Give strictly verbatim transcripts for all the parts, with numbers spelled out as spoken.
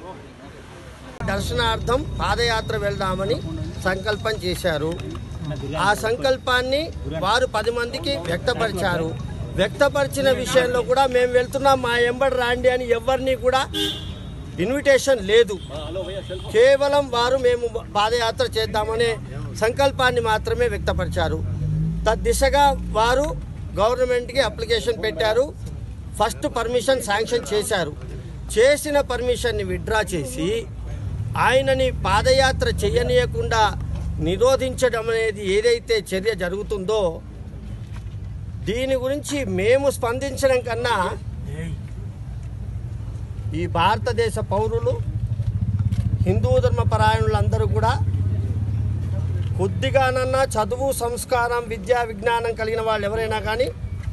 దర్శనార్థం పాదయాత్ర వెళ్దామని సంకల్పం చేశారు. ఆ సంకల్పాన్ని వారు పది మందికి వ్యక్తపరిచారు. వ్యక్తపరిచిన విషయంలో కూడా మేము వెళ్తున్నాం, మా ఎంబడి రాండి అని ఎవరిని కూడా ఇన్విటేషన్ లేదు. కేవలం వారు మేము పాదయాత్ర చేద్దామనే సంకల్పాన్ని మాత్రమే వ్యక్తపరిచారు. తద్దిశగా వారు గవర్నమెంట్కి అప్లికేషన్ పెట్టారు. ఫస్ట్ పర్మిషన్ శాంక్షన్ చేశారు. చేసిన పర్మిషన్ని విత్డ్రా చేసి ఆయనని పాదయాత్ర చేయనీయకుండా నిరోధించడం అనేది ఏదైతే చర్య జరుగుతుందో దీని గురించి మేము స్పందించడం కన్నా ఈ భారతదేశ పౌరులు, హిందూ ధర్మ పరాయణులందరూ కూడా కొద్దిగానన్నా చదువు, సంస్కారం, విద్యా విజ్ఞానం కలిగిన వాళ్ళు ఎవరైనా కానీ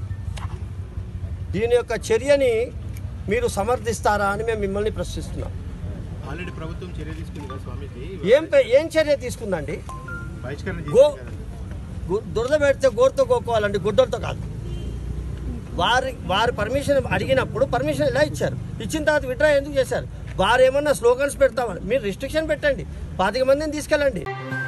దీని యొక్క చర్యని మీరు సమర్థిస్తారా అని మేము మిమ్మల్ని ప్రశ్నిస్తున్నాం. ఆల్రెడీ ప్రభుత్వం చర్య తీసుకుంది స్వామీజీ. ఏం ఏం చర్య తీసుకుందండి? గో దురద పెడితే గోరుతో కోకోవాలండి, గుడ్డలతో కాదు. వారి వారి పర్మిషన్ అడిగినప్పుడు పర్మిషన్ ఎలా ఇచ్చారు? ఇచ్చిన తర్వాత విత్డ్రా ఎందుకు చేశారు? వారు ఏమన్నా స్లోగన్స్ పెడతామని మీరు రిస్ట్రిక్షన్ పెట్టండి, పాతిక మందిని తీసుకెళ్ళండి.